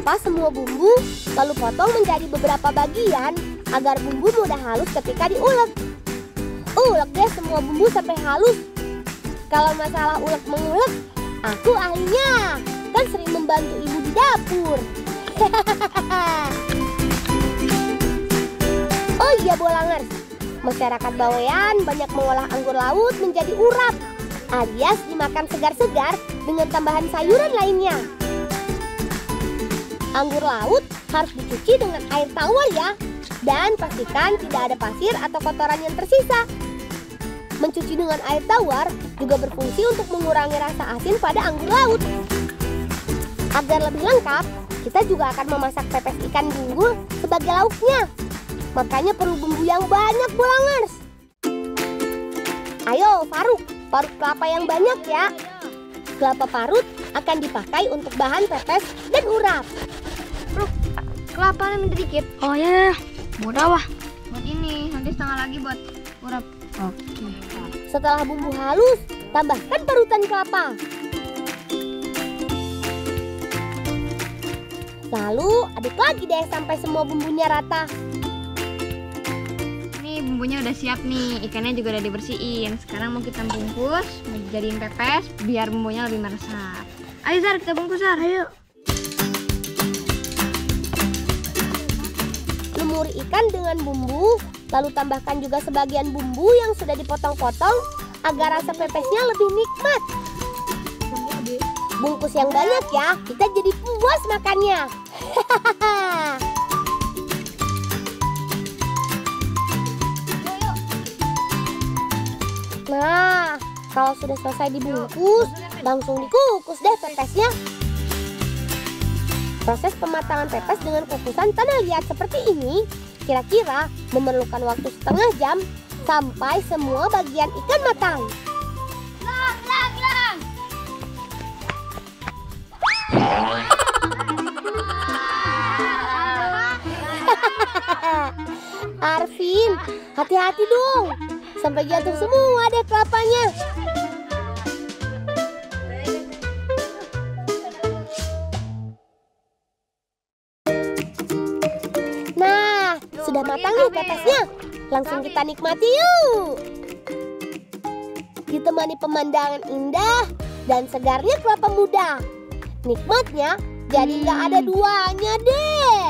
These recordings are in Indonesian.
Kupas semua bumbu, lalu potong menjadi beberapa bagian agar bumbu mudah halus ketika diulek. Ulek deh semua bumbu sampai halus. Kalau masalah ulek mengulek, aku ahlinya. Kan sering membantu ibu di dapur. Oh iya Bolangers, masyarakat Bawean banyak mengolah anggur laut menjadi urap, alias dimakan segar-segar dengan tambahan sayuran lainnya. Anggur laut harus dicuci dengan air tawar ya, dan pastikan tidak ada pasir atau kotoran yang tersisa. Mencuci dengan air tawar juga berfungsi untuk mengurangi rasa asin pada anggur laut. Agar lebih lengkap, kita juga akan memasak pepes ikan bunggul sebagai lauknya. Makanya perlu bumbu yang banyak Bolangers. Ayo Faruk, parut kelapa yang banyak ya. Kelapa parut akan dipakai untuk bahan pepes dan urap. Bro, kelapa minta dikit. Oh ya, mudah wah. Buat ini, nanti setengah lagi buat urap. Oke. Setelah bumbu halus, tambahkan parutan kelapa. Lalu aduk lagi deh sampai semua bumbunya rata. Ini bumbunya udah siap nih, ikannya juga udah dibersihin. Sekarang mau kita bungkus, mau jadiin pepes biar bumbunya lebih meresap. Ayo Zar, kita bungkus Zar, ayo. Lumuri ikan dengan bumbu, lalu tambahkan juga sebagian bumbu yang sudah dipotong-potong agar rasa pepesnya lebih nikmat. Bungkus yang banyak ya, kita jadi puas makannya. Nah, kalau sudah selesai dibungkus, langsung dikukus deh pepesnya. Proses pematangan pepes dengan kukusan tanah liat seperti ini kira-kira memerlukan waktu setengah jam sampai semua bagian ikan matang. Arvin, hati-hati dong, sampai jatuh semua deh kelapanya. Nah, sudah matang nih pepesnya. Langsung kita nikmati yuk. Ditemani pemandangan indah dan segarnya kelapa muda. Nikmatnya jadi nggak ada duanya deh.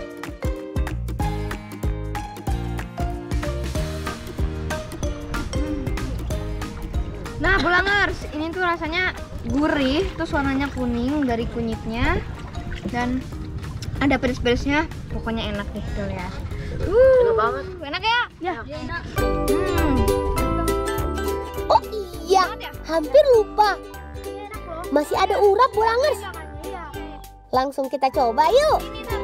Nah Bolangers, ini tuh rasanya gurih, terus warnanya kuning dari kunyitnya. Dan ada pedes-pedesnya, pokoknya enak deh tuh ya. Enak banget. Enak ya? Ya. Enak. Oh iya, hampir lupa. Masih ada urap Bolangers. Langsung kita coba yuk.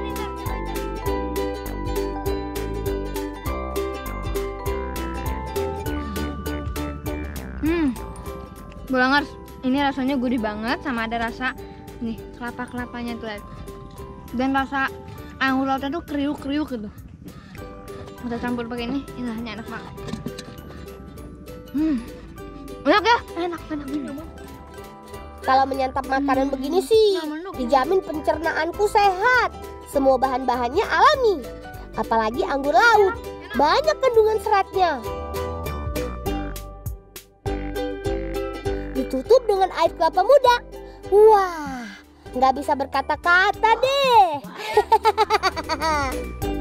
Bolangers, ini rasanya gurih banget sama ada rasa nih kelapa-kelapanya tuh lihat. Dan rasa anggur lautnya tuh kriuk-kriuk gitu. Kita campur pakai ini rasanya enak banget. Enak ya? Enak. Kalau menyantap makanan begini sih, dijamin pencernaanku sehat. Semua bahan-bahannya alami. Apalagi anggur laut, banyak kandungan seratnya. Ditutup dengan air kelapa muda. Wah, nggak bisa berkata-kata deh.